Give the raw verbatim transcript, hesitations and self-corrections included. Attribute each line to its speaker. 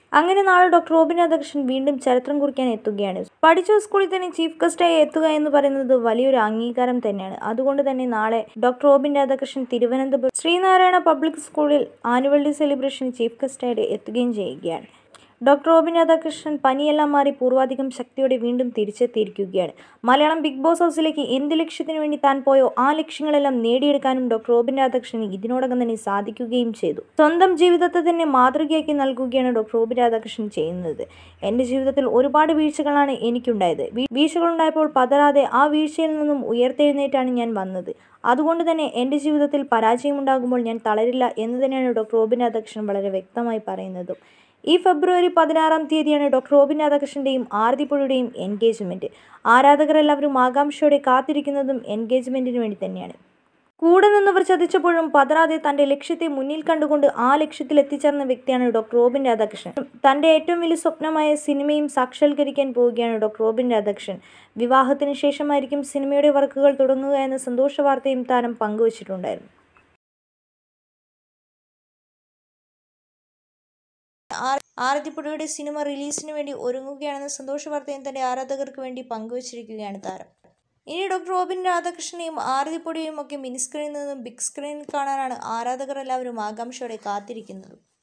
Speaker 1: അങ്ങനെ നാളെ doctor Robin Radhakrishnan വീണ്ടും ചരിത്രം കുറിക്കാൻ എത്തുകയാണ്. പഠിച്ച സ്കൂളിൽ തന്നെ ചീഫ് ഗസ്റ്റായി എത്തുക എന്ന് പറയുന്നത് വലിയൊരു അംഗീകാരം തന്നെയാണ്. അതുകൊണ്ട് തന്നെ നാളെ doctor Robin Radhakrishnan Thiruvananthapuram Sreenarayana public സ്കൂളിൽ ആനുവൽ ഡേ സെലിബ്രേഷൻ ചീഫ് ഗസ്റ്റായിട്ട് എത്തുകയും ചെയ്യുകയാണ്. ഡോക്ടർ റോബിൻ രാധാകൃഷ്ണൻ പനിയെല്ലാം മാറി പൂർവാധികം ശക്തിയോടെ വീണ്ടും തിരിച്ചെത്തിയിരിക്കുകയാണ്. മലയാളം ബിഗ് ബോസ് ഹൗസിലേക്ക് എന്ത് ലക്ഷ്യത്തിനു വേണ്ടി താൻ പോയോ ആ ലക്ഷ്യങ്ങളെല്ലാം നേടിയെടുക്കാനും ഡോക്ടർ റോബിൻ രാധാകൃഷ്ണൻ ഇതിനോടകം തന്നെ സാധിക്കുകയും ചെയ്തു. സ്വന്തം ജീവിതത്തെ തന്നെ മാതൃകയാക്കി നൽകുകയാണ് ഡോക്ടർ റോബിൻ രാധാകൃഷ്ണൻ ചെയ്യുന്നത്. എൻ്റെ ജീവിതത്തിൽ ഒരുപാട് വീഴ്ചകളാണ് എനിക്കുണ്ടായത്. വീഴ്ചകളുണ്ടായപ്പോൾ പതറാതെ ആ വീഴ്ചയിൽ നിന്നും ഉയർത്തെഴുന്നേറ്റാണ് ഞാൻ വന്നത്. അതുകൊണ്ട് തന്നെ എൻ്റെ ജീവിതത്തിൽ പരാജയമുണ്ടാകുമ്പോൾ ഞാൻ തളരില്ല എന്ന് തന്നെയാണ് ഡോക്ടർ റോബിൻ രാധാകൃഷ്ണൻ വളരെ വ്യക്തമായി പറയുന്നതും. ഈ ഫെബ്രുവരി പതിനാറാം തീയതിയാണ് ഡോക്ടർ റോബിൻ രാധാകൃഷ്ണൻ്റെയും ആരതിപ്പുഴയുടെയും എൻഗേജ്മെൻറ്റ്. ആരാധകർ എല്ലാവരും ആകാംക്ഷയോടെ കാത്തിരിക്കുന്നതും എൻഗേജ്മെൻറ്റിന് വേണ്ടി തന്നെയാണ്. കൂടെ നിന്നവർ ചതിച്ചപ്പോഴും പതറാതെ തൻ്റെ ലക്ഷ്യത്തെ മുന്നിൽ കണ്ടുകൊണ്ട് ആ ലക്ഷ്യത്തിൽ എത്തിച്ചേർന്ന വ്യക്തിയാണ് ഡോക്ടർ റോബിൻ രാധാകൃഷ്ണൻ. തൻ്റെ ഏറ്റവും വലിയ സ്വപ്നമായ സിനിമയും സാക്ഷാത്കരിക്കാൻ പോവുകയാണ് ഡോക്ടർ റോബിൻ രാധാകൃഷ്ണൻ. വിവാഹത്തിന് ശേഷമായിരിക്കും സിനിമയുടെ വർക്കുകൾ തുടങ്ങുക എന്ന സന്തോഷ വാർത്തയും താരം പങ്കുവച്ചിട്ടുണ്ടായിരുന്നു. ആരതിപ്പുഴയുടെ സിനിമ റിലീസിന് വേണ്ടി ഒരുങ്ങുകയാണെന്ന സന്തോഷ വാർത്തയും തൻ്റെ ആരാധകർക്ക് വേണ്ടി പങ്കുവച്ചിരിക്കുകയാണ് താരം. ഇനി ഡോക്ടർ റോബിൻ രാധാകൃഷ്ണനെയും ആരതിപ്പുഴയും ഒക്കെ മിനി സ്ക്രീനിൽ നിന്നും ബിഗ് സ്ക്രീനിൽ കാണാനാണ് ആരാധകർ എല്ലാവരും ആകാംക്ഷയോടെ കാത്തിരിക്കുന്നത്.